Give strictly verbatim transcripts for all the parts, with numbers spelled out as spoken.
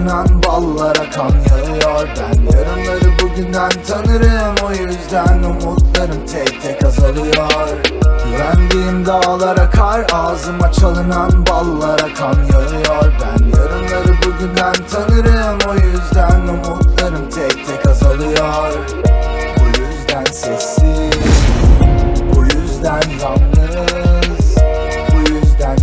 çalınan ballara kan yağıyor. Ben yarınları bugünden tanırım, o yüzden umutlarım tek tek azalıyor. Güvendiğim dağlara kar, ağzıma çalınan ballara kan yağıyor. Ben yarınları bugünden tanırım, o yüzden umutlarım tek tek azalıyor. Bu yüzden sessiz, bu yüzden yalnız, bu yüzden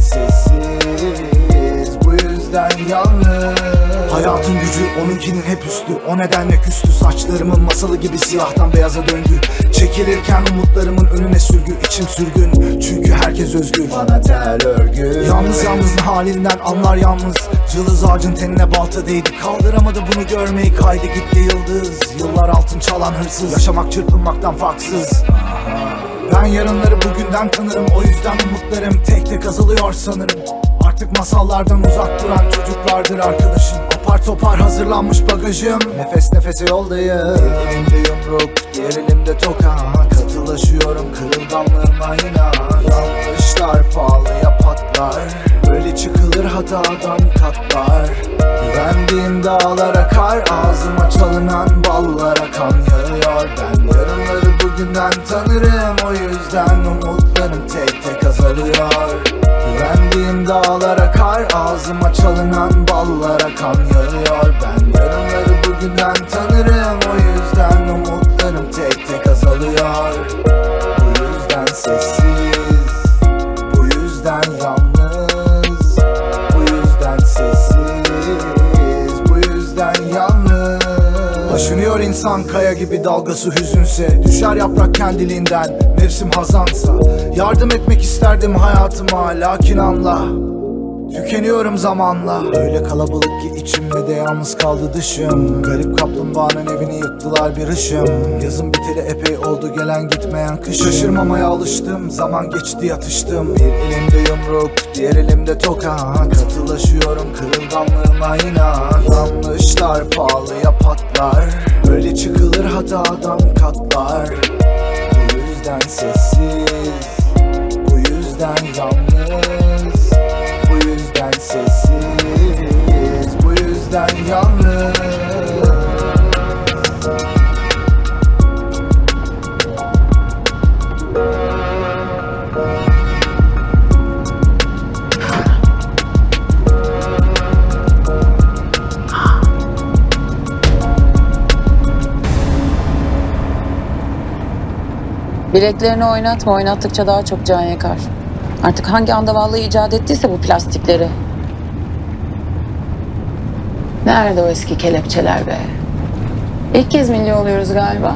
sessiz, bu yüzden yalnız. Hayatın gücü onunkinin hep üstü, o nedenle küstü. Saçlarımın masalı gibi siyahtan beyaza döngü. Çekilirken umutlarımın önüne sürgü, içim sürgün çünkü herkes özgür. Bana tel örgü. Yalnız yalnızın halinden anlar yalnız. Cılız ağacın tenine balta değdi, kaldıramadı bunu görmeyi, kaydı gitti yıldız. Yıllar altın çalan hırsız, yaşamak çırpınmaktan farksız. Ben yarınları bugünden tanırım, o yüzden umutlarım tek tek azalıyor sanırım. Artık masallardan uzak duran çocuklardır arkadaşım. Apar topar hazırlanmış bagajım, nefes nefese yoldayım. Bir elimde yumruk, diğer elimde toka. Katılaşıyorum kırılganlığıma inan. Yanlışlar pahalıya patlar, böyle çıkılır hatadan katlar. Güvendiğim dağlara kar, ağzıma çalınan ballara kan yağıyor. Ben yarınları bugünden tanırım, o yüzden umutlarım tek tek azalıyor. Güvendiğim dağlara kar, ağzıma çalınan ballara kan yağıyor. Ben yarınları bugünden tanırım, o yüzden umutlarım tek tek azalıyor. Bu yüzden sessiz, bu yüzden yalnız, bu yüzden sessiz, bu yüzden yalnız. Taşınıyor insan kaya gibi, dalgası hüzünse. Düşer yaprak kendiliğinden, mevsim hazansa. Yardım etmek isterdim hayatıma, lakin anla, tükeniyorum zamanla. Öyle kalabalık ki içimde de yalnız kaldı dışım. Garip kaplumbağanın evini yıktılar bir ışım. Yazın biteli epey oldu, gelen gitmeyen kışım. Şaşırmamaya alıştım, zaman geçti yatıştım. Bir elimde yumruk, diğer elimde toka. Katılaşıyorum kırılganlığıma inan. Yanlışlar pahalıya patlar, böyle çıkılır hatadan katlar. Bu yüzden sessiz, bu yüzden yalnız, bu yüzden sessiz, bu yüzden yalnız. Bileklerini oynatma, oynattıkça daha çok can yakar. Artık hangi andavallığı icat ettiyse bu plastikleri. Nerede o eski kelepçeler be? İlk kez milli oluyoruz galiba.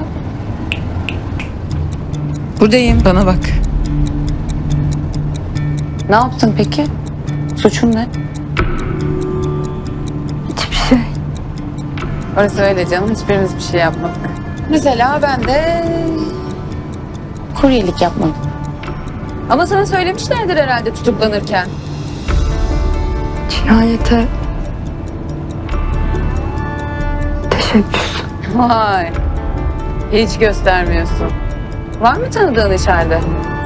Buradayım, bana bak. Ne yaptın peki? Suçun ne? Hiçbir şey. Orası öyle canım, hiçbirimiz bir şey yapmadık. Mesela ben de kuryelik yapmadım. Ama sana söylemişlerdir herhalde tutuklanırken. Cinayete teşebbüs. Vay, hiç göstermiyorsun. Var mı tanıdığın içeride?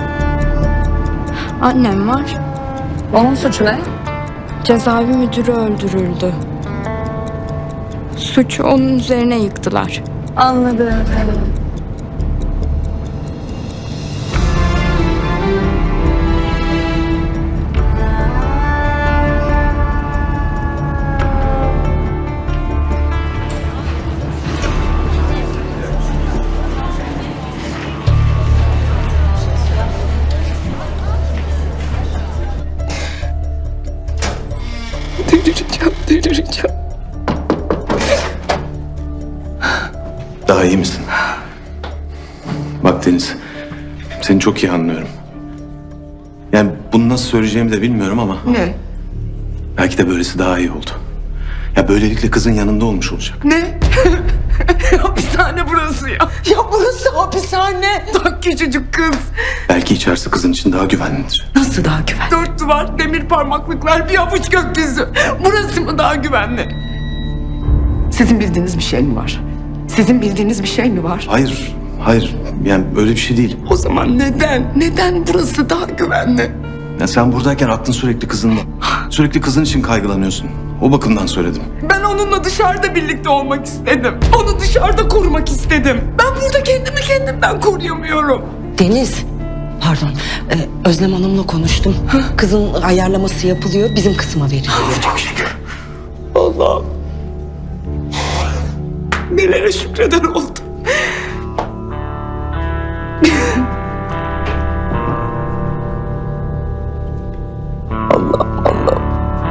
Annem var. Onun suçu ne? Cezaevi müdürü öldürüldü. Suçu onun üzerine yıktılar. Anladım. Delireceğim, delireceğim. Daha iyi misin? Bak Deniz, seni çok iyi anlıyorum. Yani bunu nasıl söyleyeceğimi de bilmiyorum ama... Ne? Belki de böylesi daha iyi oldu. Ya böylelikle kızın yanında olmuş olacak. Ne? Hapishane burası ya. Ya burası hapishane. Daha küçücük kız. Belki içerisi kızın için daha güvenlidir. Nasıl daha güvenli? Dört duvar, demir parmaklıklar, bir avuç gökyüzü. Burası mı daha güvenli? Sizin bildiğiniz bir şey mi var? Sizin bildiğiniz bir şey mi var? Hayır, hayır. Yani öyle bir şey değil. O zaman neden? Neden burası daha güvenli? Ya sen buradayken aklın sürekli kızında. Sürekli kızın için kaygılanıyorsun. O bakımdan söyledim. Ben onunla dışarıda birlikte olmak istedim. Onu dışarıda korumak istedim. Ben burada kendimi kendimden koruyamıyorum. Deniz, pardon, ee, Özlem Hanım'la konuştum. Kızın ayarlaması yapılıyor, bizim kısma veriliyor. Çok şükür. Allah'ım. Nelere şükreden oldum. Allah'ım, Allah'ım.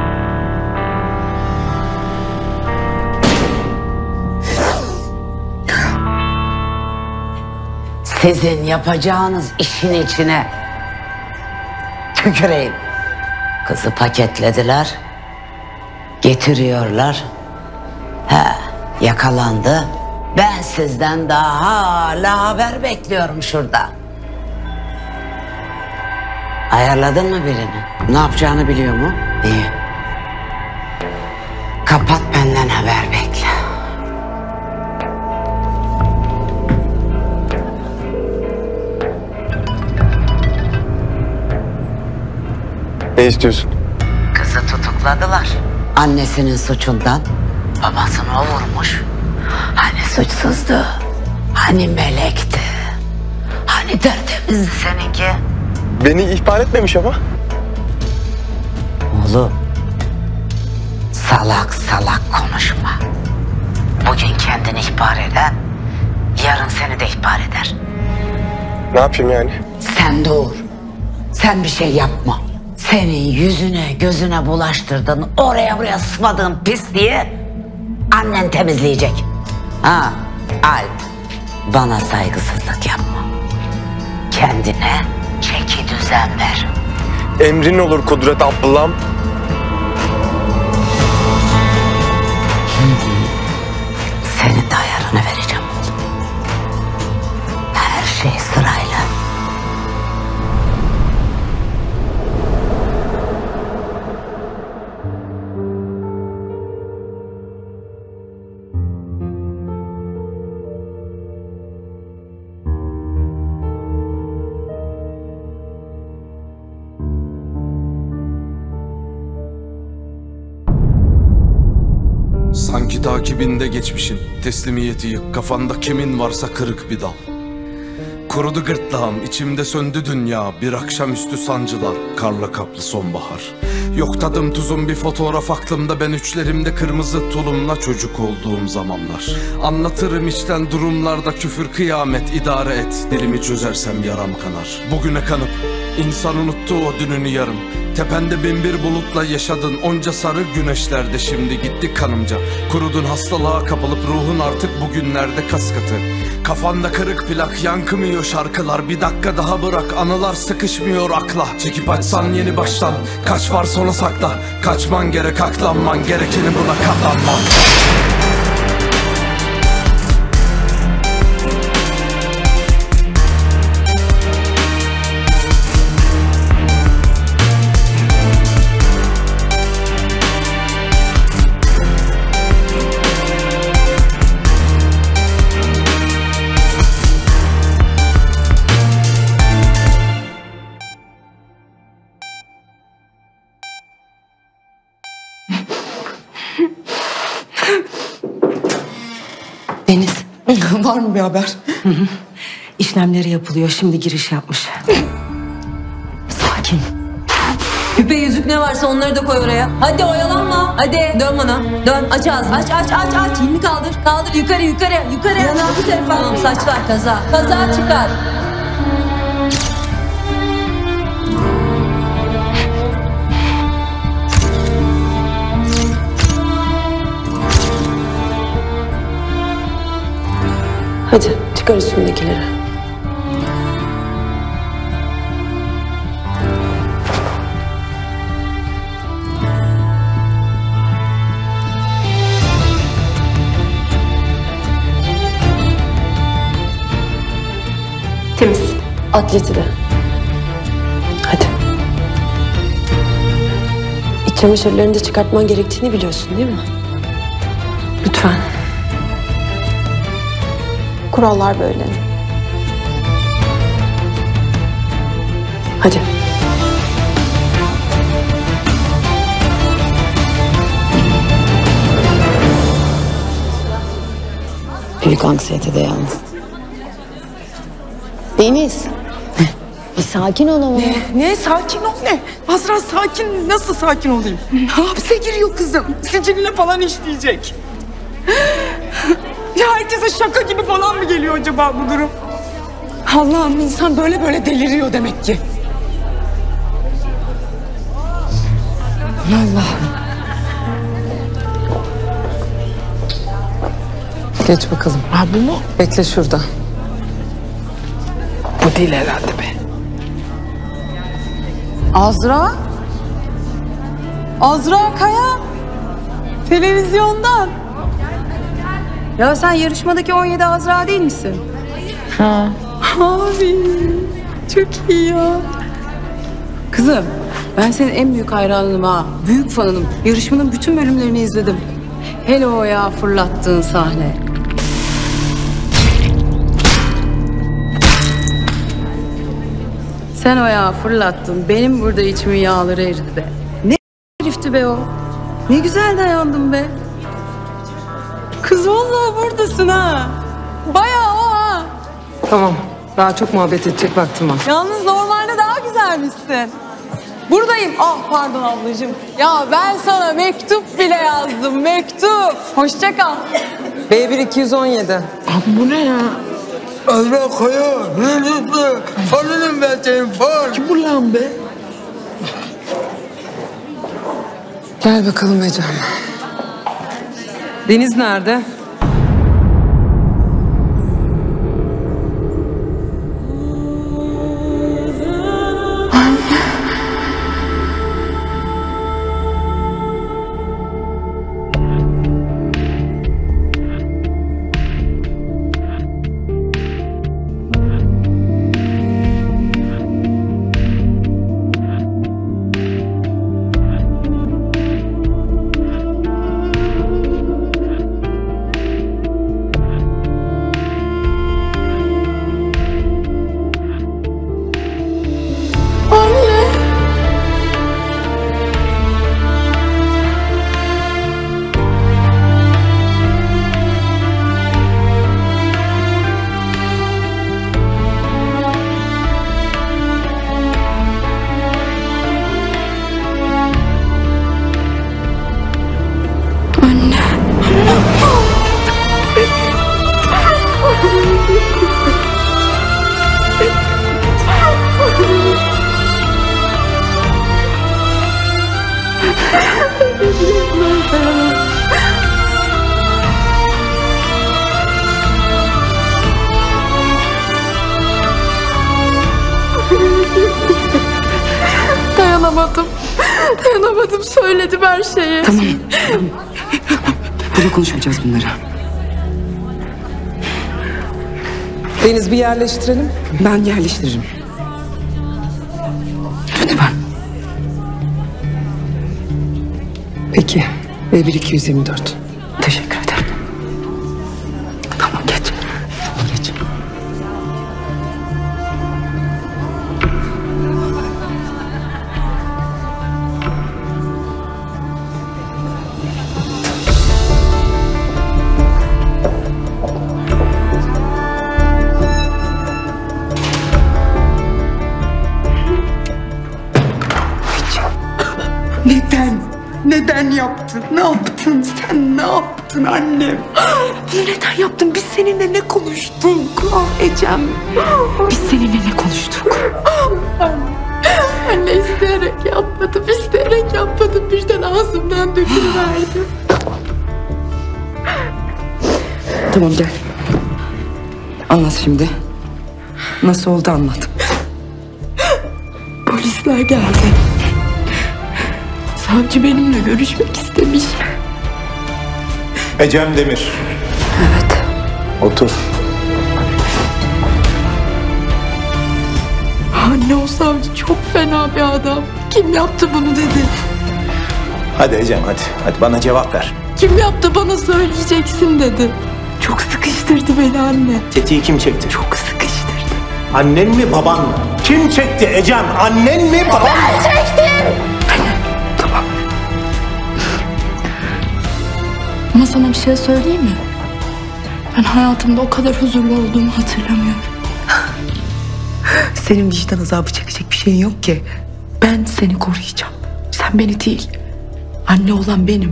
Sizin yapacağınız işin içine tüküreyim. Kızı paketlediler, getiriyorlar. He, yakalandı. Ben sizden daha hala haber bekliyorum şurada. Ayarladın mı birini? Ne yapacağını biliyor mu? İyi. Kapat, benden haber bekle. Ne istiyorsun? Kızı tutukladılar. Annesinin suçundan. Babasını o vurmuş. Hani suçsuzdu. Hani melekti. Hani tertemizdi seninki. Beni ihbar etmemiş ama. Oğlum, salak salak konuşma. Bugün kendini ihbar eden, yarın seni de ihbar eder. Ne yapayım yani? Sen doğur. Sen bir şey yapma. Senin yüzüne gözüne bulaştırdın, oraya buraya sıvadığın pisliği annen temizleyecek. Ha, Alp, bana saygısızlık yapma. Kendine çeki düzen ver. Emrin olur Kudret ablam. Senin de ayarını vereceğim oğlum. Her şey sırayla. Sanki takibinde geçmişin teslimiyeti yık. Kafanda kimin varsa kırık bir dal. Kurudu gırtlağım, içimde söndü dünya. Bir akşamüstü sancılar, karla kaplı sonbahar. Yok tadım tuzum, bir fotoğraf aklımda. Ben üçlerimde kırmızı tulumla çocuk olduğum zamanlar. Anlatırım içten durumlarda küfür kıyamet, idare et. Dilimi çözersem yaram kanar. Bugüne kanıp insan unuttu o dününü yarım. Tepende binbir bulutla yaşadın onca sarı güneşlerde, şimdi gitti kanımca. Kurudun hastalığa kapılıp ruhun artık bugünlerde kas katı. Kafanda kırık plak, yankımıyor şarkılar. Bir dakika daha bırak, anılar sıkışmıyor akla. Çekip açsan yeni baştan, kaç var sona sakla. Kaçman gerek, aklanman gerekeni, buna katlanman. Deniz, var mı bir haber? Hı hı. İşlemleri yapılıyor, şimdi giriş yapmış. Sakin. Küpe yüzük ne varsa onları da koy oraya. Hadi oyalanma. Hadi dön bana. Dön aç ağzını. Aç aç aç aç. Elini kaldır. Kaldır yukarı yukarı yukarı. Yana bu tarafa. Tamam, saçlar kaza. Kaza çıkar. Hadi çıkar üstündekileri. Temiz. Atleti de. Hadi. İç çamaşırlarını da çıkartman gerektiğini biliyorsun değil mi? Lütfen. Kurallar böyle. Hadi. Büyük anksiyetede yalnız. Deniz. Bir sakin ol ama. Ne, ne sakin ol ne? Azra sakin, nasıl sakin olayım? Hapse giriyor kızım. Siciline falan işleyecek. Ya herkese şaka gibi falan mı geliyor acaba bu durum? Allah'ım, insan böyle böyle deliriyor demek ki. Allah'ım. Geç bakalım. Ha bu mu? Bekle şurada. Bu değil herhalde be. Azra? Azra Kaya. Televizyondan. Ya sen yarışmadaki on yedi Azra değil misin? Ha. Abi çok iyi ya. Kızım ben senin en büyük hayranınım ha. Büyük fanınım. Yarışmanın bütün bölümlerini izledim. Hele o ya fırlattığın sahne. Sen o ya fırlattın. Benim burada içimin yağları eridi be. Ne herifti be o. Ne güzel dayandın be. Kız vallahi buradasın ha. Bayağı o ha. Tamam. Daha çok muhabbet edecek vaktim var. Yalnız normalde daha güzelmişsin. Buradayım. Ah pardon ablacığım. Ya ben sana mektup bile yazdım. Mektup. Hoşça kal. B bir iki yüz on yedi. Abi bu ne ya? Azra Kaya, ne lütfen, fanınım ben senin fan. Kim bu lan be? Gel bakalım Ecem. Deniz nerede? Dayanamadım. Dayanamadım. Söyledim her şeyi. Tamam. Tamam. Burada konuşmayacağız bunları. Deniz bir yerleştirelim. Ben yerleştiririm. Lütfen. Peki. B bir iki yüz yirmi dört. Teşekkür ederim. Tamam geç. Geç. Neden? Neden yaptın? Ne yaptın sen? Ne yaptın annem? Bunu neden yaptın? Biz seninle ne konuştuk? Ah Ecem. Biz seninle ne konuştuk? Anne isteyerek yapmadım. İsteyerek yapmadım. Birden ağzımdan dökülüverdi. Tamam gel. Anlat şimdi. Nasıl oldu anlat. Polisler geldi. Savcı benimle görüşmek istemiş. Ecem Demir. Evet. Otur. Anne o savcı çok fena bir adam. Kim yaptı bunu dedi. Hadi Ecem hadi. Hadi bana cevap ver. Kim yaptı bana söyleyeceksin dedi. Çok sıkıştırdı beni anne. Tetiği kim çekti? Çok sıkıştırdı. Annen mi baban mı? Kim çekti Ecem? Annen mi baban mı? Ben çektim. Tamam. Ama sana bir şey söyleyeyim mi? Ben hayatımda o kadar huzurlu olduğumu hatırlamıyorum. Senin vicdan azabı çekecek bir şeyin yok ki. Ben seni koruyacağım. Sen beni değil. Anne olan benim.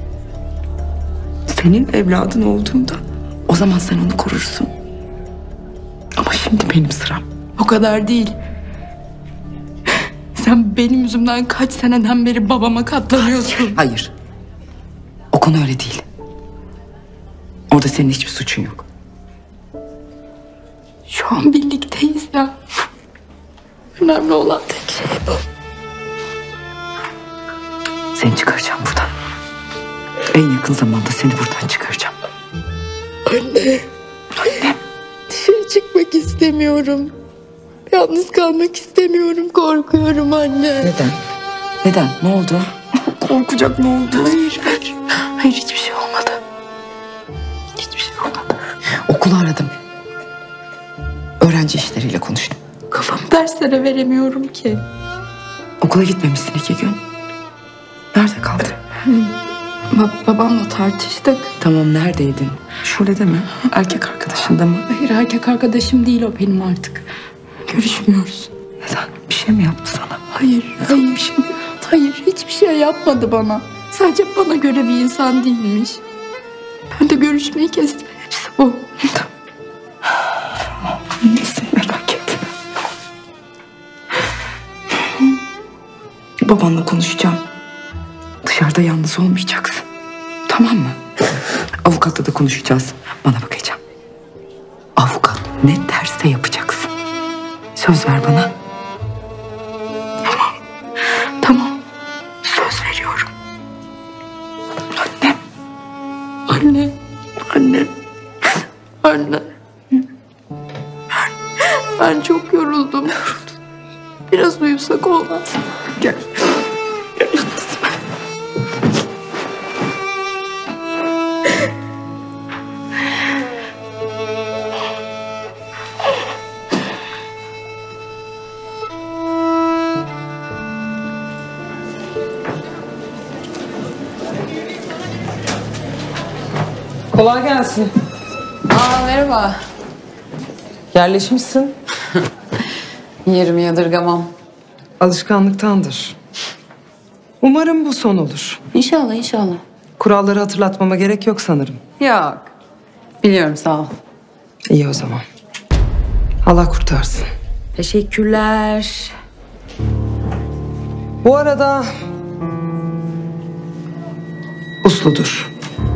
Senin evladın olduğunda o zaman sen onu korursun. Ama şimdi benim sıram. O kadar değil. Sen benim yüzümden kaç seneden beri babama katlanıyorsun. Hayır. O konu öyle değil. Orada senin hiçbir suçun yok. Şu an birlikteyiz ya. Önemli olan tek şey bu. Seni çıkaracağım buradan. En yakın zamanda seni buradan çıkaracağım. Anne. Anne. Dışarı çıkmak istemiyorum. Yalnız kalmak istemiyorum. Korkuyorum anne. Neden? Neden? Ne oldu? Korkacak ne oldu? Hayır, hayır. Hayır, hiçbir şey olmadı. Hiçbir şey olmadı. Okulu aradım. Öğrenci işleriyle konuştum. Kafamı derslere veremiyorum ki. Okula gitmemişsin iki gün. Nerede kaldın? Ba- babamla tartıştık. Tamam, neredeydin? Şule'de mi? Erkek arkadaşında mı? Hayır, erkek arkadaşım değil o benim artık. Görüşmüyoruz. Neden? Bir şey mi yaptı sana? Hayır, hayır. Bir şey mi? Hayır, hiçbir şey yapmadı bana. Sadece bana göre bir insan değilmiş. Ben de görüşmeyi kestim. Hepsi bu. Neyse, merak etme. Babanla konuşacağım. Dışarıda yalnız olmayacaksın. Tamam mı? Avukatla da konuşacağız. Bana bakacağım. Avukat ne derse yapacaksın. Söz ver bana. Tamam. Tamam. Söz veriyorum. Annem. Anne. Anne. Anne. Ben, ben çok yoruldum. Biraz uyusak olmaz. Gel. Gel. Kolay gelsin. Aa merhaba. Yerleşmişsin. Yerimi yadırgamam. Alışkanlıktandır. Umarım bu son olur. İnşallah inşallah. Kuralları hatırlatmama gerek yok sanırım. Yok. Biliyorum sağ ol. İyi o zaman. Allah kurtarsın. Teşekkürler. Bu arada usludur.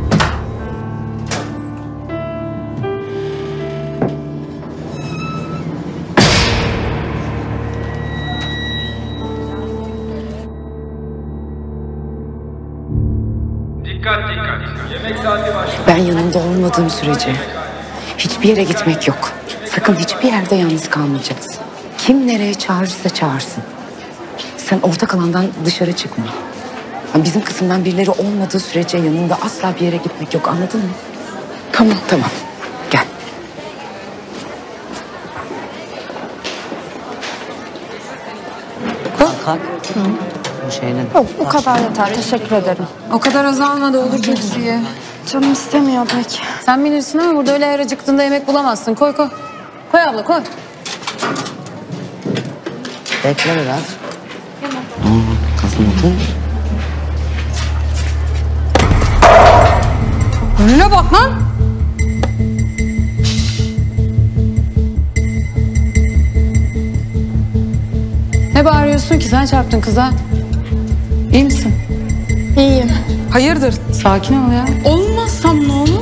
Dikkat dikkat. Yemek saati başlıyor. Ben yanında olmadığım sürece hiçbir yere gitmek yok. Sakın hiçbir yerde yalnız kalmayacaksın. Kim nereye çağırırsa çağırsın. Sen ortak alandan dışarı çıkma. Bizim kısımdan birileri olmadığı sürece yanında asla bir yere gitmek yok, anladın mı? Tamam. Tamam. Gel. Kalk kalk. Bu şeyinin. Yok, bu kadar yeter. Teşekkür ederim. O kadar azalma da olur tepsiye. Canım istemiyor pek. Sen bilirsin ama burada öyle her acıktığında yemek bulamazsın. Koy koy. Koy abla koy. Bekle biraz. Hmm, kızım. Önüne bak lan. Ne bağırıyorsun ki? Sen çarptın kıza. İyi misin? İyiyim. Hayırdır? Sakin ol ya. Olmazsam ne olur?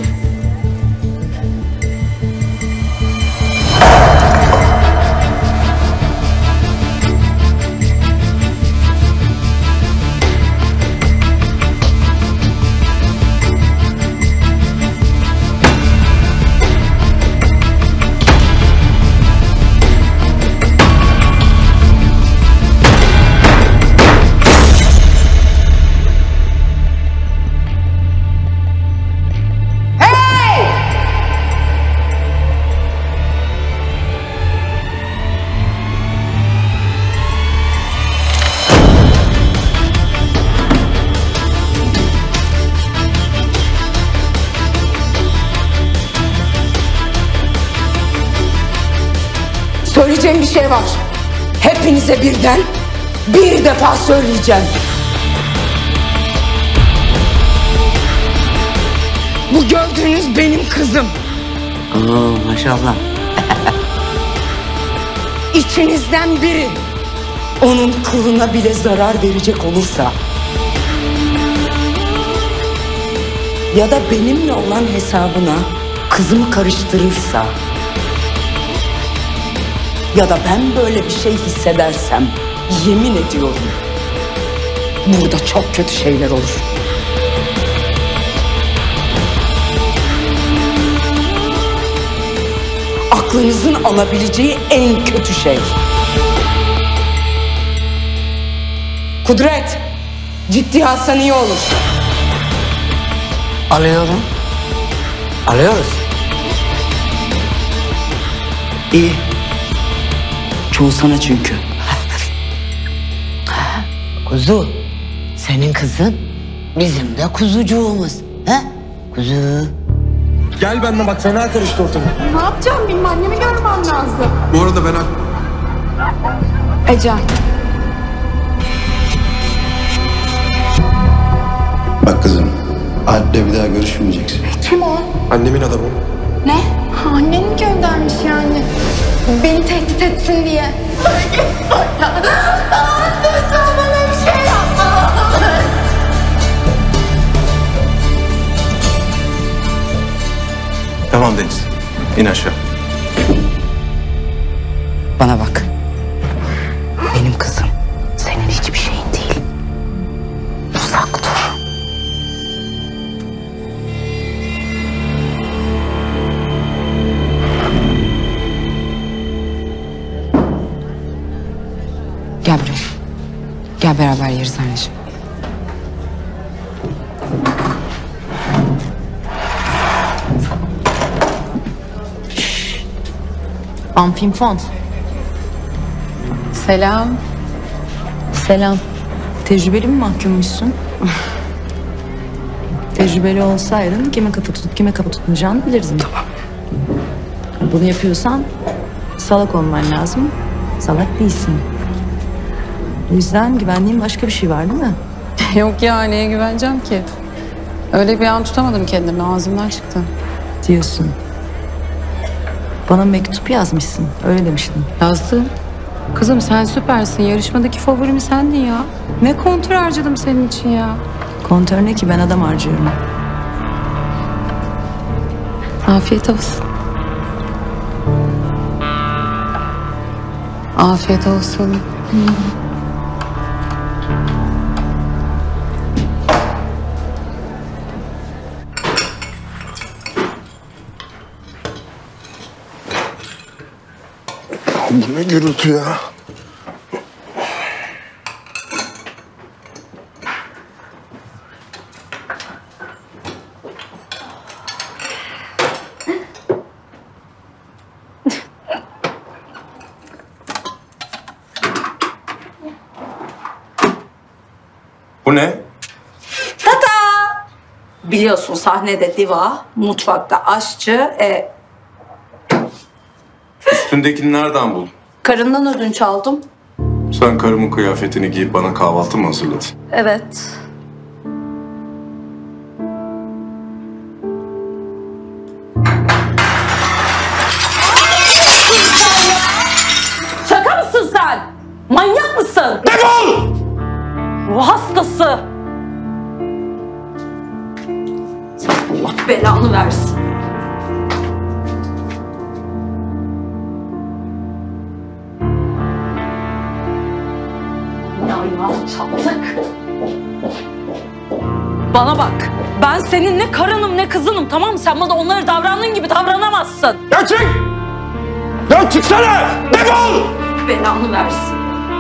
Söyleyeceğim bir şey var. Hepinize birden bir defa söyleyeceğim. Bu gördüğünüz benim kızım. Oo maşallah. İçinizden biri onun kılına bile zarar verecek olursa ya da benimle olan hesabına kızımı karıştırırsa ya da ben böyle bir şey hissedersem yemin ediyorum burada çok kötü şeyler olur. Aklınızın alabileceği en kötü şey. Kudret, ciddi alsan iyi olur. Alıyorum. Alıyoruz. İyi. Çoğu sana çünkü. Kuzu, senin kızın bizim de kuzucuğumuz. He? Kuzu. Gel benimle bak fena karıştı ortalık. Ne yapacağım benim annemi görmem lazım. Bu arada ben... Ecem. Bak kızım, Alp'le bir daha görüşmeyeceksin. Kim o? Annemin adamı. Ne? Ha, annen mi göndermiş yani? Beni tehdit etsin diye. Lütfen bana bir şey yapma. Tamam Deniz. İn aşağı. Bana bak. Benim kızım senin hiçbir şeyin değil. Uzak dur. Gel buraya. Gel beraber yeriz anneciğim. Amfimfon. Selam. Selam. Tecrübeli mi mahkummuşsun? Tecrübeli olsaydın kime kapı tutup kime kapı tutmayacağını bilirdin. Tamam. Bunu yapıyorsan salak olman lazım. Salak değilsin. O yüzden güvenliğin başka bir şey var değil mi? Yok ya, neye güveneceğim ki? Öyle bir an tutamadım kendimi, ağzımdan çıktı. Diyorsun. Bana mektup yazmışsın. Öyle demiştin. Yazdım. Kızım sen süpersin. Yarışmadaki favorim sendin ya. Ne kontür harcadım senin için ya. Kontör ne ki, ben adam harcıyorum. Afiyet olsun. Afiyet olsun. Hı. Bu ne gürültü ya? Bu ne? Tata! Biliyorsun sahnede diva, mutfakta aşçı, e, Üstündekini nereden buldun? karından ödünç aldım. Sen karımın kıyafetini giyip bana kahvaltı mı hazırladın? Evet. Şaka mısın sen? Manyak mısın? Defol! Ruh hastası. Allah belanı versin. Ya ya çattık. Bana bak. Ben senin ne karınım ne kızınım, tamam mı? Sen bana onları davrandığın gibi davranamazsın. Ya çık! Ya çıksana! Defol! Belanı versin.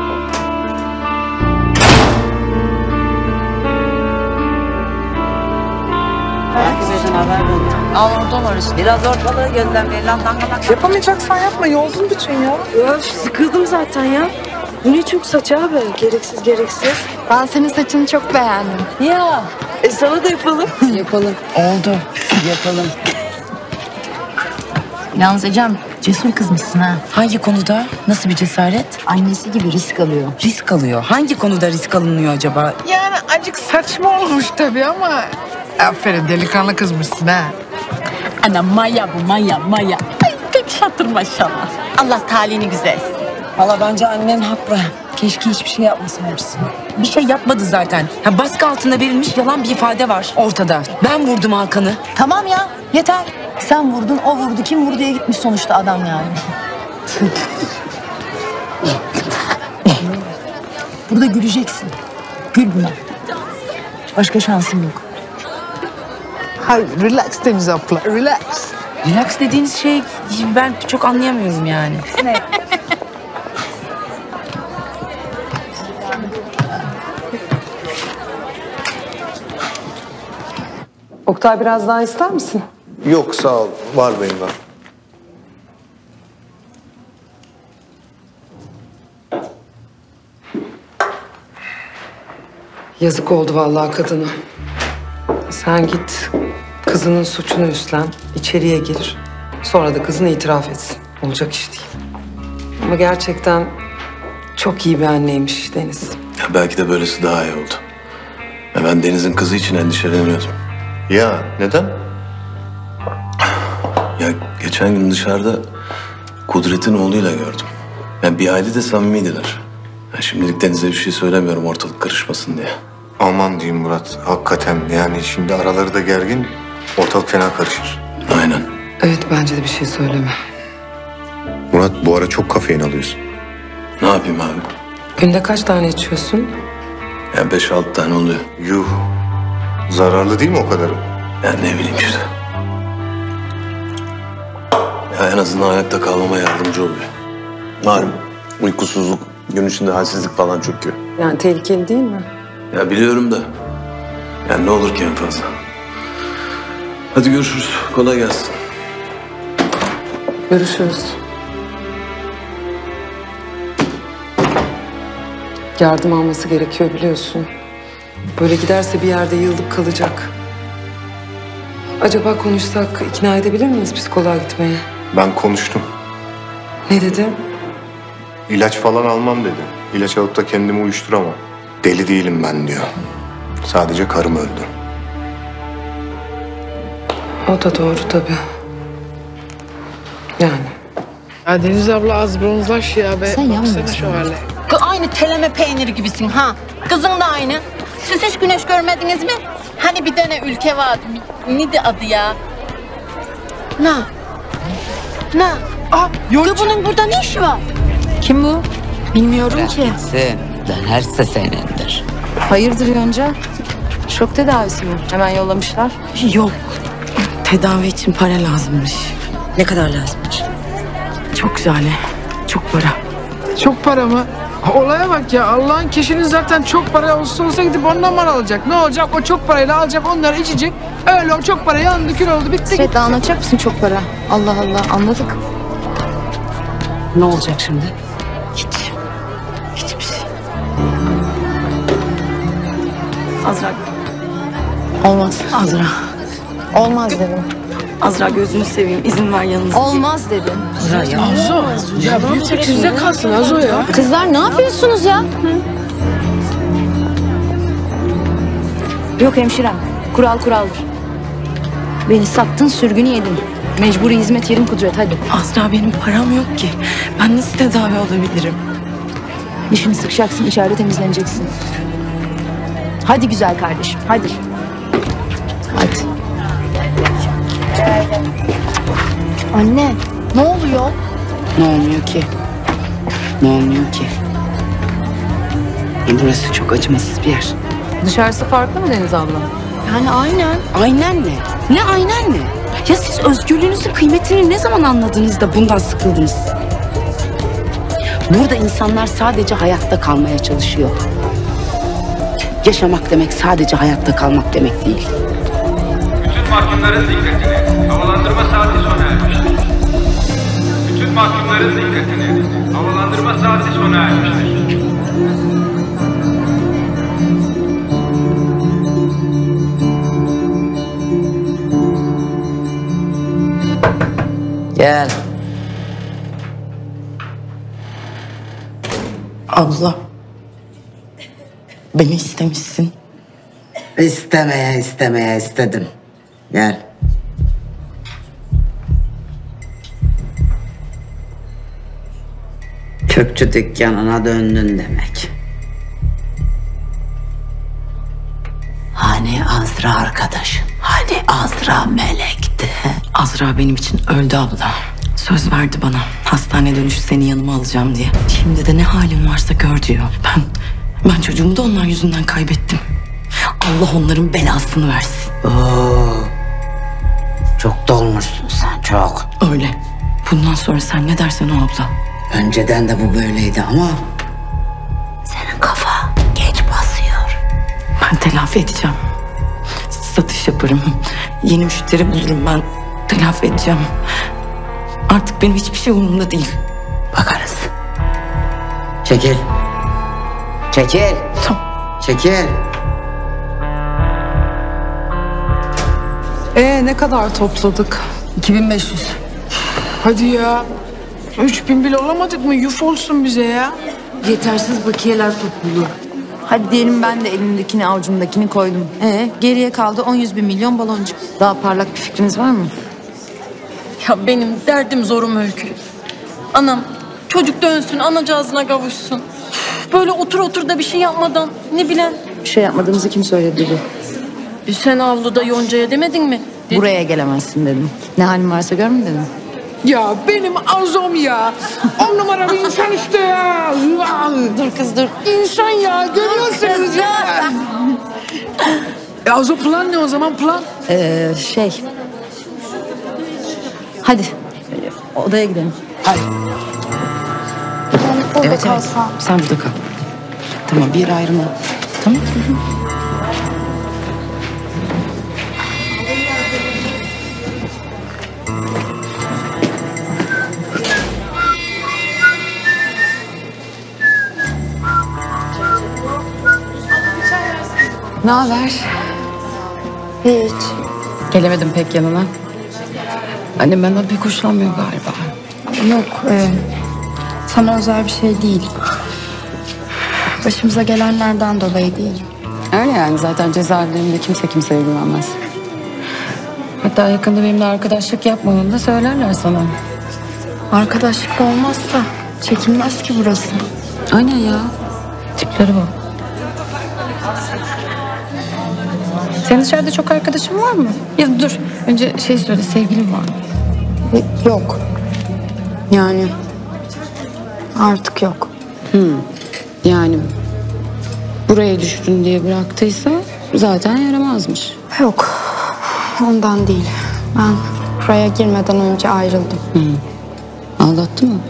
Herkesten haber verin. Al oradan orası. Biraz ortalığı gözlemleyin lan dangalak. Yapamayacaksan yapma. Yoldun bütün ya. Öf, sıkıldım zaten ya. Bu ne çok saç abi. Gereksiz gereksiz. Ben senin saçını çok beğendim. Ya. E sana da yapalım. Yapalım. Oldu. Yapalım. Yalnız Ecem, Cesur kızmışsın ha. Hangi konuda? Nasıl bir cesaret? Annesi gibi risk alıyor. Risk alıyor. Hangi konuda risk alınıyor acaba? Yani acık saçma olmuş tabii ama... Aferin delikanlı kızmışsın ha. Ana maya bu maya maya. Ay pek şatır maşallah. Allah talihini güzel. Valla bence annen haklı. Keşke hiçbir şey yapmasaymışsın. Bir şey yapmadı zaten. Ha, baskı altında verilmiş yalan bir ifade var ortada. Ben vurdum Hakan'ı. Tamam ya yeter. Sen vurdun o vurdu. Kim vurduya gitmiş sonuçta adam yani. Burada güleceksin. Gül buna. Başka şansın yok. Hayır relax Deniz abla relax. Relax dediğiniz şey ben çok anlayamıyorum yani. Ne? Oktay biraz daha ister misin? Yok sağ ol. Var benim var. Yazık oldu vallahi kadına. Sen git kızının suçunu üstlen, içeriye gir. Sonra da kızın itiraf etsin. Olacak iş değil. Ama gerçekten çok iyi bir anneymiş Deniz. Ya belki de böylesi daha iyi oldu. Ya ben Deniz'in kızı için endişeleniyordum. Ya neden? Ya geçen gün dışarıda Kudret'in oğluyla gördüm. Yani bir aile de samimiydiler. Ya şimdilik Deniz'e bir şey söylemiyorum ortalık karışmasın diye. Aman diyeyim Murat. Hakikaten yani şimdi araları da gergin. Ortalık fena karışır. Aynen. Evet bence de bir şey söyleme. Murat bu ara çok kafein alıyorsun. Ne yapayım abi? Günde kaç tane içiyorsun? Ya beş altı tane oluyor. Yuh. Zararlı değil mi o kadarı? Ya ne bileyim işte. Ya en azından ayakta kalmama yardımcı oluyor. Malum uykusuzluk, gün içinde halsizlik falan çöküyor. Yani tehlikeli değil mi? Ya biliyorum da. Yani ne olur ki en fazla. Hadi görüşürüz. Kolay gelsin. Görüşürüz. Yardım alması gerekiyor biliyorsun. Böyle giderse bir yerde yığılıp kalacak. Acaba konuşsak ikna edebilir miyiz psikoloğa gitmeye? Ben konuştum. Ne dedi? İlaç falan almam dedi. İlaç alıp da kendimi uyuşturamam. Deli değilim ben diyor. Sadece karım öldü. O da doğru tabii. Yani. Ya Deniz abla az bronzlaş ya be. Sen Baksana yanmıyorsun. şu hale. Aynı teleme peyniri gibisin ha. Kızın da aynı. Siz hiç güneş görmediniz mi? Hani bir tane ülke vardı. Neydi adı ya? Na. Na. Ah, Yonca. Bunun burada ne işi var? Kim bu? Bilmiyorum ki. Sen dönerse senindir. Hayırdır Yonca? Şok tedavisi mi? Hemen yollamışlar. Yok. Tedavi için para lazımmış. Ne kadar lazımmış? Çok güzel. Çok para. Çok para mı? Olaya bak ya Allah'ın kişinin zaten çok para olsa olsa gidip ondan var alacak. Ne olacak? O çok parayla alacak onları içecek. Öyle o çok para yandı kül oldu bitti gitti. Sürekli anlatacak mısın çok para? Allah Allah anladık. Ne olacak şimdi? Hiç. Hiçbir şey. Azra. Olmaz. Azra. Olmaz dedim. Azra gözünü seveyim. İzin ver yanınızda. Olmaz dedim. Azra ya. Azo. Ya büyük size kalsın Azo ya. Kızlar ne yapıyorsunuz ya? Yok hemşirem. Kural kuraldır. Beni sattın sürgünü yedin. Mecburi hizmet yerim Kudret hadi. Azra benim param yok ki. Ben nasıl tedavi olabilirim? Dişini sıkacaksın içeride temizleneceksin. Hadi güzel kardeşim hadi. Hadi. Anne ne oluyor? Ne olmuyor ki? Ne olmuyor ki? Burası çok acımasız bir yer. Dışarısı farklı mı Deniz abla? Yani aynen. Aynen ne? Ne aynen ne? Ya siz özgürlüğünüzün kıymetini ne zaman anladınız da bundan sıkıldınız? Burada insanlar sadece hayatta kalmaya çalışıyor. Yaşamak demek sadece hayatta kalmak demek değil. Bütün mahkumların dikkatini. Havalandırma saati sona ermiştir. Bütün mahkumların dikkatini. Havalandırma saati sona ermiştir. Gel. Abla. Beni istemişsin. İstemeye istemeye istedim. Gel. Çöpçü dükkanına döndün demek. Hani Azra arkadaşın? Hani Azra melekti? Azra benim için öldü abla. Söz verdi bana. Hastane dönüşü seni yanıma alacağım diye. Şimdi de ne halin varsa gör diyor. Ben, ben çocuğumu da onlar yüzünden kaybettim. Allah onların belasını versin. Oo, çok dolmuşsun sen, çok. Öyle. Bundan sonra sen ne dersen o abla. Önceden de bu böyleydi ama senin kafa geç basıyor. Ben telafi edeceğim. Satış yaparım. Yeni müşteri bulurum ben. Telafi edeceğim. Artık benim hiçbir şey umurumda değil. Bakarız. Çekil. Çekil. Tamam. Çekil. Ee ne kadar topladık? iki bin beş yüz. Hadi ya. Üç bin bile olamadık mı? Yuf olsun bize ya. Yetersiz bakiyeler topluluğu. Hadi diyelim ben de elimdekini avucumdakini koydum. Ee, geriye kaldı on yüz bin milyon baloncuk. Daha parlak bir fikriniz var mı? Ya benim derdim zorum Öykü. Anam çocuk dönsün, anacığızına kavuşsun. Böyle otur otur da bir şey yapmadan ne bilen. Bir şey yapmadığınızı kim söyledi dedi? E sen avluda Yonca'ya demedin mi? Dedi. Buraya gelemezsin dedim. Ne halin varsa gör mü dedim. Ya benim Azom ya. On numara bir insan işte ya. Dur kız dur. İnsan ya, görüyorsunuz ya. E Azo plan ne o zaman, plan? Ee, şey. Hadi odaya gidelim. Hadi. Evet evet. Sen burada kal. Tamam, bir yere ayrılma. Tamam. Ne haber? Hiç. Gelemedim pek yanına. Annem benden pek hoşlanmıyor galiba. Yok, e, sana özel bir şey değil. Başımıza gelenlerden dolayı değil. Öyle yani, zaten cezaevlerinde kimse kimseye güvenmez. Hatta yakında benimle arkadaşlık yapmanı da söylerler sana. Arkadaşlık olmazsa çekilmez ki burası. Aynen ya. Tipleri bu. Senin dışarıda çok arkadaşın var mı? Ya da dur, önce şey söyle, sevgilin var mı? Yok. Yani artık yok. Hmm. Yani buraya düştün diye bıraktıysa zaten yaramazmış. Yok. Ondan değil. Ben buraya girmeden önce ayrıldım. Hmm. Aldattı mı?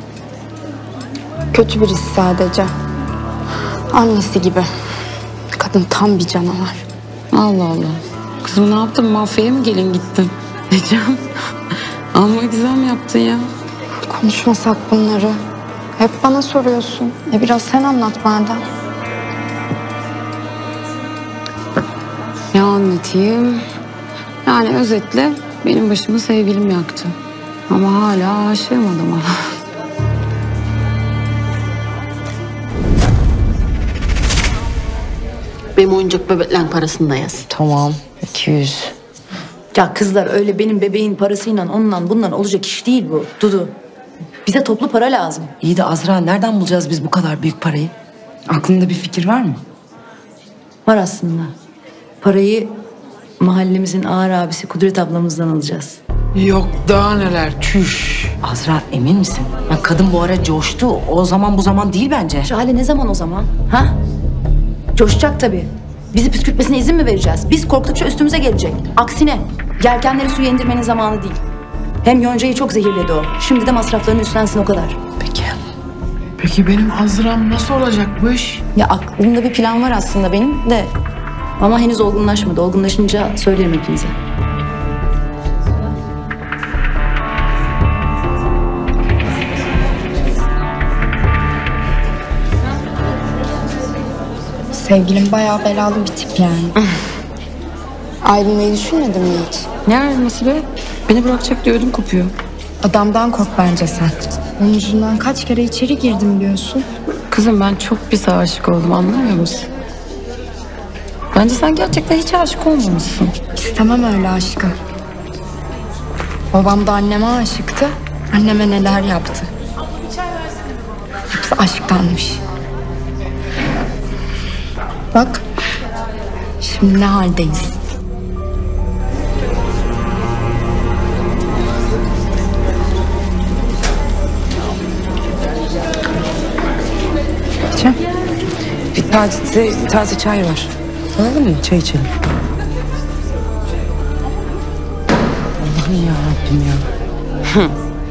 Kötü birisi sadece. Annesi gibi. Kadın tam bir canavar. Allah Allah. Kızım ne yaptın? Mafyaya mı gelin gittin? Ecem. Ama güzel mi yaptın ya? Konuşmasak bunları. Hep bana soruyorsun. E biraz sen anlat madem. Ne anlatayım? Yani özetle benim başımı sevgilim yaktı. Ama hala aşığım adama. Benim oyuncak bebeklerin parasını da yaz. Tamam. iki yüz. Ya kızlar, öyle benim bebeğin parasıyla onunla bundan olacak iş değil bu. Dudu. Bize toplu para lazım. İyi de Azra, nereden bulacağız biz bu kadar büyük parayı? Aklında bir fikir var mı? Var aslında. Parayı mahallemizin ağır abisi Kudret ablamızdan alacağız. Yok daha neler, çüş. Azra, emin misin? Ya kadın bu ara coştu. O zaman bu zaman değil bence. Şahane, ne zaman o zaman? Ha? Coşacak tabii. Bizi püskürtmesine izin mi vereceğiz? Biz korktukça üstümüze gelecek. Aksine yelkenleri suya indirmenin zamanı değil. Hem Yonca'yı çok zehirledi o. Şimdi de masraflarını üstlensin, o kadar. Peki. Peki benim Azra'm nasıl olacak bu iş? Ya aklımda bir plan var aslında benim de. Ama henüz olgunlaşmadı. Olgunlaşınca söylerim hepinize. Sevgilim bayağı belalı bir tip yani. Ayrılmayı düşünmedin mi hiç? Ne ayrılması be? Beni bırakacak diye ödüm kopuyor. Adamdan kork bence sen. Onun yüzünden kaç kere içeri girdim diyorsun. Kızım ben çok pis aşık oldum, anlamıyor musun? Bence sen gerçekten hiç aşık olmamışsın. İstemem öyle aşkı. Babam da anneme aşıktı. Anneme neler yaptı. Hepsi aşktanmış. Bak. Şimdi ne haldeyiz? Cem, bir taze, taze çay var. Alalım mı? Çay içelim. Allah'ım yarabbim ya. Hı.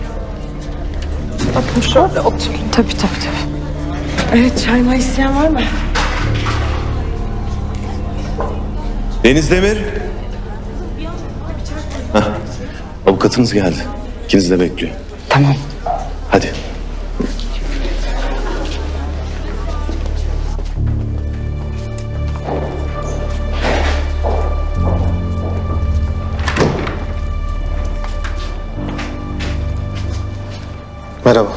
Bakın şöyle oturun. Tabii tabii tabii. Evet, çay mı isteyen var mı? Deniz Demir. Hah, avukatınız geldi. İkiniz de bekliyor. Tamam. Hadi. Merhaba.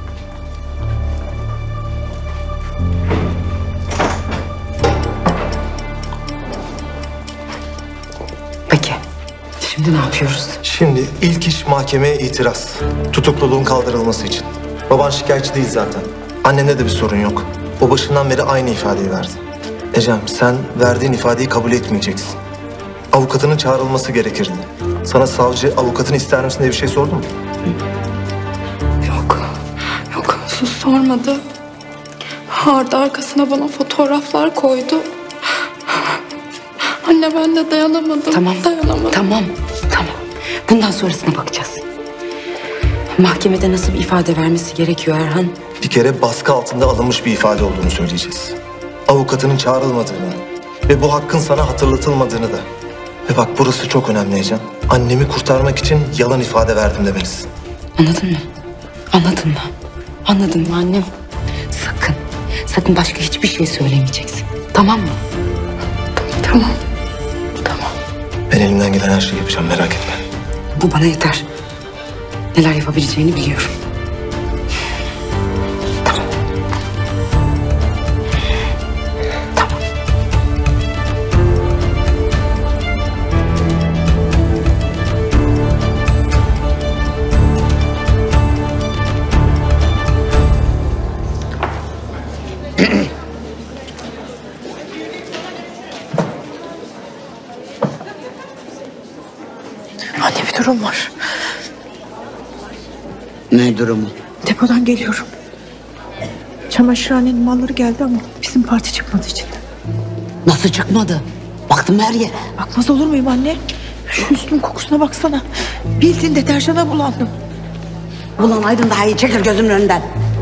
Peki. Şimdi ne yapıyoruz? Şimdi ilk iş mahkemeye itiraz. Tutukluluğun kaldırılması için. Baban şikayetçi değil zaten. Annende de bir sorun yok. O başından beri aynı ifadeyi verdi. Ecem, sen verdiğin ifadeyi kabul etmeyeceksin. Avukatının çağrılması gerekirdi. Sana savcı avukatını ister misin diye bir şey sordu mu? Yok. Yok. Sus sormadı. Ardı arkasına bana fotoğraflar koydu. Anne ben de dayanamadım. Tamam. Dayanamadım. Tamam. Tamam. Bundan sonrasına bakacağız. Mahkemede nasıl bir ifade vermesi gerekiyor Erhan? Bir kere baskı altında alınmış bir ifade olduğunu söyleyeceğiz. Avukatının çağrılmadığını ve bu hakkın sana hatırlatılmadığını da. Ve bak burası çok önemli Ecem. Annemi kurtarmak için yalan ifade verdim demelisin. Anladın mı? Anladın mı? Anladın mı annem? Sakın, sakın başka hiçbir şey söylemeyeceksin. Tamam mı? Tamam. Ben elimden gelen her şeyi yapacağım, merak etme. Bu bana yeter. Neler yapabileceğini biliyorum. Anne bir durum var. Ne durumu? Depodan geliyorum. Çamaşırhanenin malları geldi ama bizim parti çıkmadı içinden. Nasıl çıkmadı? Baktım her yere. Bakmaz olur muyum anne? Şu üstün kokusuna baksana. Bildiğin deterjana bulandım. Bulanaydın daha iyi. Çekil gözümün önünden.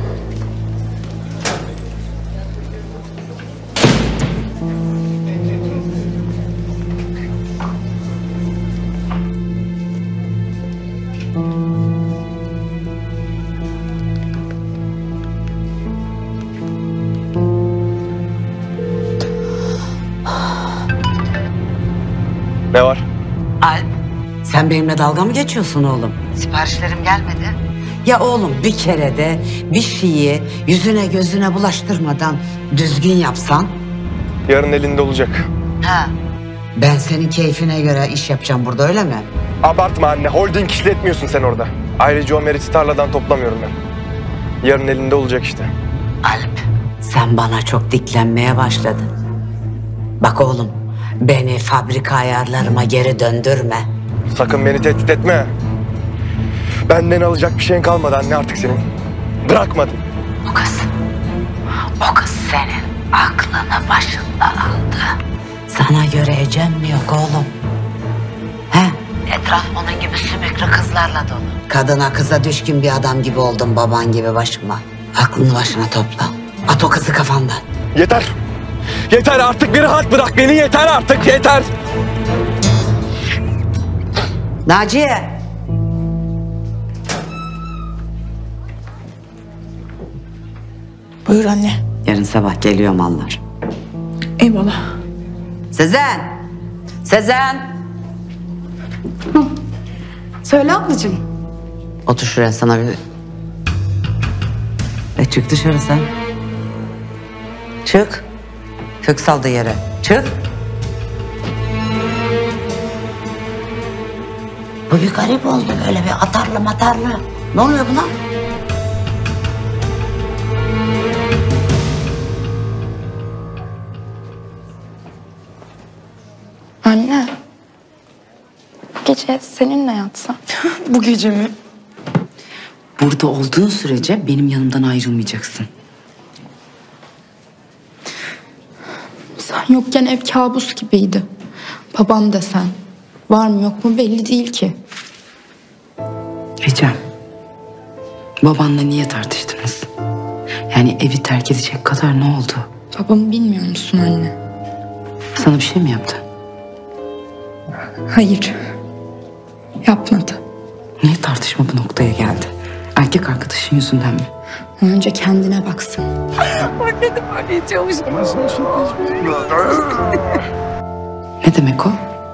Ne var? Alp, sen benimle dalga mı geçiyorsun oğlum? Siparişlerim gelmedi. Ya oğlum bir kere de bir şeyi yüzüne gözüne bulaştırmadan düzgün yapsan. Yarın elinde olacak. Ha. Ben senin keyfine göre iş yapacağım burada, öyle mi? Abartma anne. Holding işletmiyorsun sen orada. Ayrıca o meriti tarladan toplamıyorum ben. Yarın elinde olacak işte. Alp, sen bana çok diklenmeye başladın. Bak oğlum, beni fabrika ayarlarıma geri döndürme. Sakın beni tehdit etme. Benden alacak bir şeyin kalmadı anne artık senin. Bırakmadım. O kız, o kız senin aklını başından aldı. Sana göre Ecem mi yok oğlum? He? Etraf onun gibi sümüklü kızlarla dolu. Kadına kıza düşkün bir adam gibi oldun baban gibi başıma. Aklını başına topla. At o kızı kafandan. Yeter. Yeter artık, bir rahat bırak beni, yeter artık, yeter. Naciye. Buyur anne. Yarın sabah geliyor mallar. Eyvallah. Sezen. Sezen. Söyle ablacığım. Otur şuraya, sana bir... E çık dışarı sen. Çık. Kök saldı yere. Çık. Bu bir garip oldu böyle bir atarlı matarlı. Ne oluyor buna? Anne. Bu gece seninle yatsam. Bu gece mi? Burada olduğun sürece benim yanımdan ayrılmayacaksın. Sen yokken ev kabus gibiydi. Babam da sen. Var mı yok mu belli değil ki. Ecem, babanla niye tartıştınız? Yani evi terk edecek kadar ne oldu? Babamı bilmiyor musun anne? Sana bir şey mi yaptı? Hayır. Yapmadı. Niye tartışma bu noktaya geldi? Erkek arkadaşın yüzünden mi? Önce kendine baksın. Bak dedim öyle itiyormuş. Ne demek o?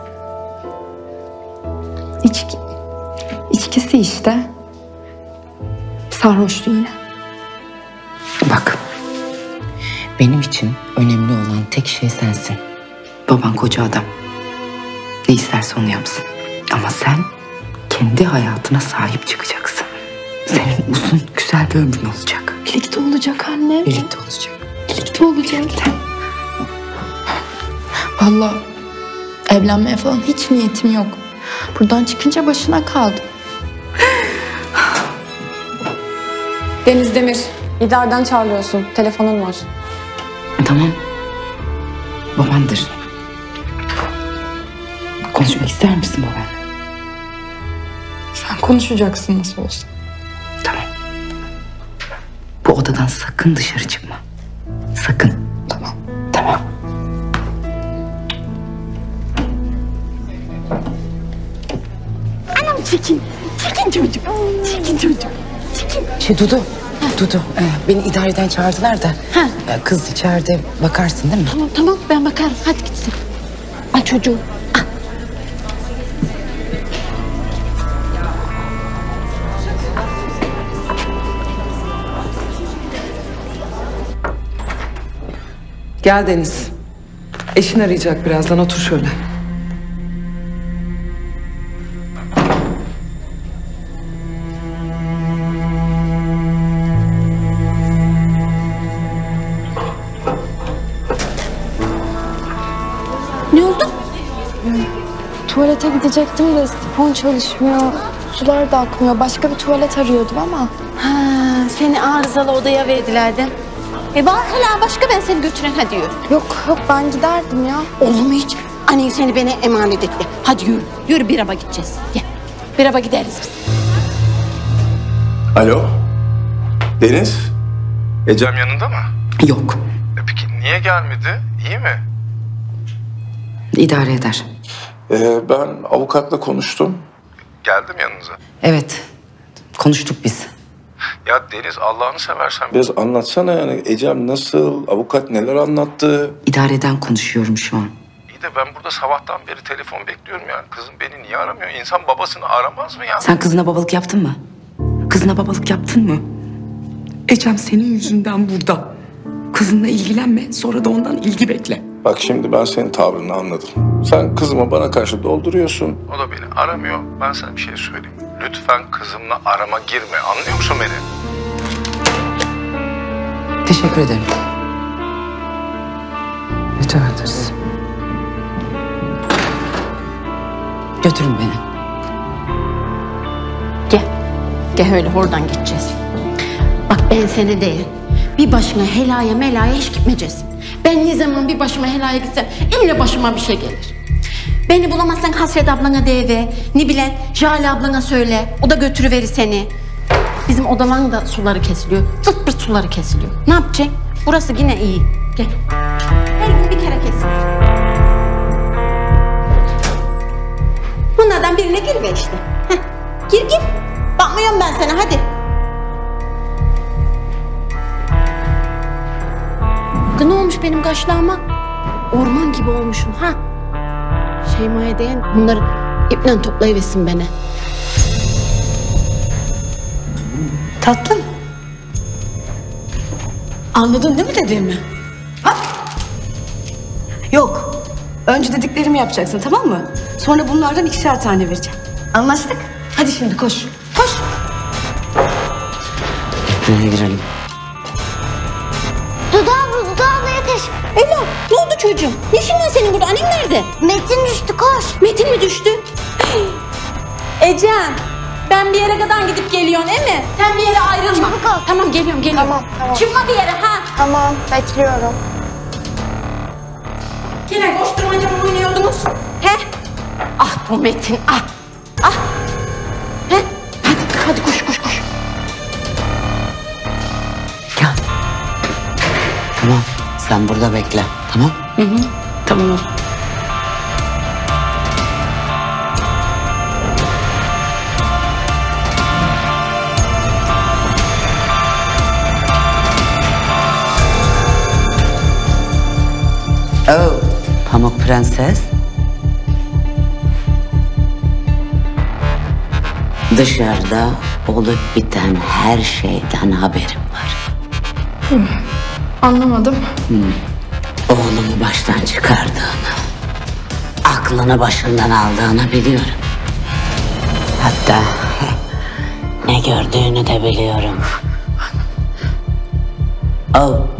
İçki. İçkisi işte. Sarhoştu yine. Bak. Benim için önemli olan tek şey sensin. Baban koca adam. Ne isterse onu yapsın. Ama sen kendi hayatına sahip çıkacaksın. Senin uzun, güzel bir ömrün olacak. Birlikte olacak anne. Birlikte olacak. Birlikte olacak. Vallahi evlenmeye falan hiç niyetim yok. Buradan çıkınca başına kaldım. Deniz Demir, İdar'dan çağırıyorsun. Telefonun var. Tamam. Babandır. Konuşmak ister misin baban? Sen konuşacaksın nasıl olsa. Tamam. Bu odadan sakın dışarı çıkma. Sakın. Tamam. Tamam. Anam çekin. Çekin çocuk. Çekin çocuk. Çekin. Şey Dudu. Dudu. e, beni idareden çağırdılar da. Ha. e, Kız içeride bakarsın değil mi? Tamam tamam ben bakarım. Hadi gitsin. Al çocuğu. Al. Gel Deniz. Eşin arayacak birazdan, otur şöyle. Ne oldu? Tuvalete gidecektim de sifon çalışmıyor. Sular da akmıyor. Başka bir tuvalet arıyordum ama. Ha, seni arızalı odaya verdilerdi. E var hala başka, ben seni götüren, hadi yürü. Yok yok ben giderdim ya. Olur mu hiç? Annen seni bana emanet etti. Hadi yürü. Yürü, bir araba gideceğiz. Gel. Bir araba gideriz biz. Alo? Deniz? Ecem yanında mı? Yok. E peki niye gelmedi? İyi mi? İdare eder. Ee, ben avukatla konuştum. Geldim yanınıza. Evet. Konuştuk biz. Ya Deniz, Allah'ını seversen biraz anlatsana yani. Ecem nasıl? Avukat neler anlattı? İdareden konuşuyorum şu an. İyi de ben burada sabahtan beri telefon bekliyorum yani. Kızım beni niye aramıyor? İnsan babasını aramaz mı ya? Sen kızına babalık yaptın mı? Kızına babalık yaptın mı? Ecem senin yüzünden burada. Kızınla ilgilenme, sonra da ondan ilgi bekle. Bak şimdi ben senin tavrını anladım. Sen kızımı bana karşı dolduruyorsun. O da beni aramıyor. Ben sana bir şey söyleyeyim. Lütfen kızımla arama girme. Anlıyor musun beni? Teşekkür ederim. Rica ederiz. Götürün beni. Gel. Gel, öyle oradan geçeceğiz. Bak ben seni değil, bir başına helaya melaya hiç gitmeyeceğiz. Ben ne zaman bir başıma helaya gitsem illa başıma bir şey gelir. Beni bulamazsan Hasret ablana deve, ne bilen Jale ablana söyle, o da götürüverir seni. Bizim odaların da suları kesiliyor, zırt pırt suları kesiliyor. Ne yapacaksın? Burası yine iyi. Gel. Her gün bir kere kesiliyor. Bunlardan birine gir be işte. Heh. Gir gir. Bakmıyorum ben sana, hadi. Ne olmuş benim kaşlağıma? Orman gibi olmuşum ha. Şeyma'ya değen bunları iple toplayıversin beni. Tatlım. Anladın değil mi dediğimi? Ha? Önce dediklerimi yapacaksın, tamam mı? Sonra bunlardan ikişer tane vereceğim. Anlaştık? Hadi şimdi koş. Koş. Nereye girelim? Dudu abla, Dudu abla yetiş. Ela, ne oldu çocuğum? Ne işin var senin burada? Annen nerede? Metin düştü, koş. Metin mi düştü? Ecem, ben bir yere kadar gidip geliyorsun değil mi? Sen bir yere ayrılma. Çabuk ol. Tamam, geliyorum, geliyorum. Tamam, tamam. Çıkma bir yere ha. Tamam, bekliyorum. Yine koşturmaca mı oynuyordunuz? He? Ah bu Metin, ah. Ah. He? Hadi, hadi koş, koş, koş. Tamam, sen burada bekle, tamam? Hı hı. Tamam. Oh, Pamuk Prenses. Dışarıda olup biten her şeyden haberim var. Hı, anlamadım. Hmm. Oğlumu baştan çıkardığını, aklını başından aldığını biliyorum. Hatta ne gördüğünü de biliyorum. Oh,